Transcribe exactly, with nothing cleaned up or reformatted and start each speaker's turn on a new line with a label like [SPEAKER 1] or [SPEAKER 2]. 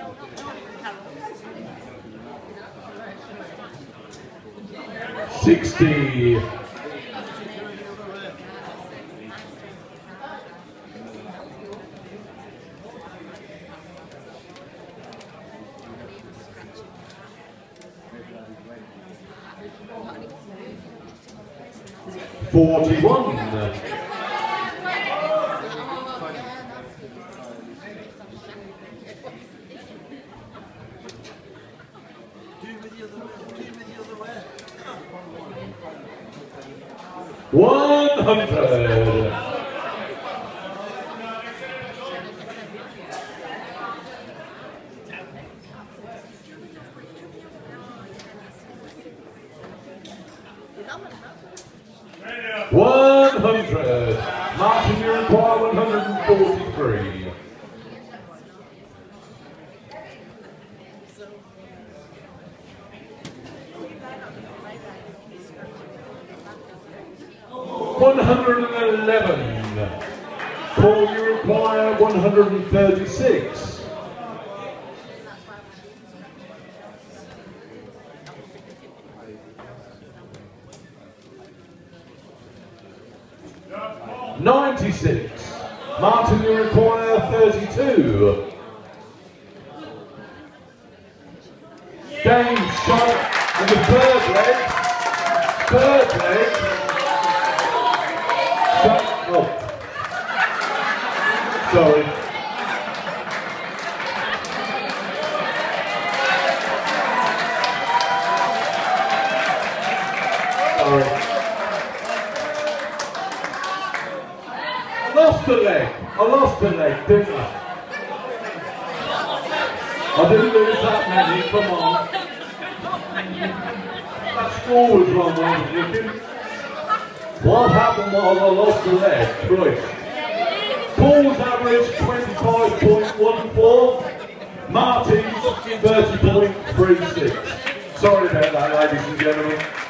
[SPEAKER 1] Sixty. Forty-one. One hundred. One hundred. Martin, you require one hundred and forty-three. One hundred and eleven. Paul, you require one hundred and thirty-six. ninety-six. Martin, you require thirty-two. James shot in the third leg. Third leg. Shot. Oh. Sorry. Sorry. I lost the leg. I lost the leg, didn't I? I didn't lose that many, come on. That score was wrong, wasn't it? What happened while I lost the leg? Right. Paul's average twenty-five point one four, Martin's thirty point three six. Sorry about that, ladies and gentlemen.